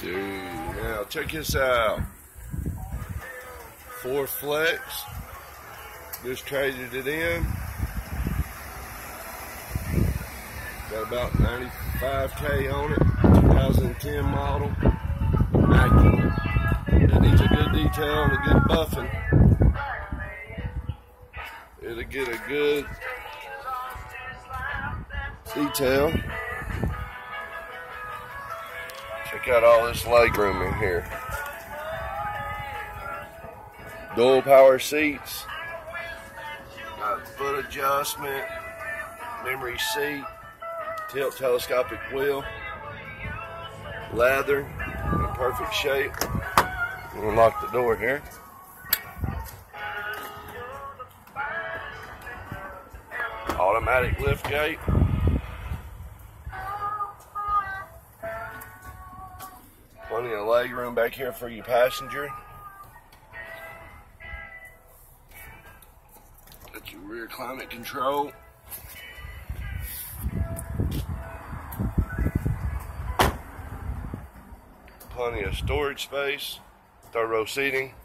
Dude, now check this out. Ford Flex. Just traded it in. Got about 95K on it. 2010 model. Immaculate. It needs a good detail and a good buffing. It'll get a good detail. Check out all this legroom in here. Dual power seats. Got foot adjustment. Memory seat. Tilt telescopic wheel. Leather. In perfect shape. Unlock the door here. Automatic lift gate. Plenty of leg room back here for your passenger. Got your rear climate control. Plenty of storage space. Third row seating.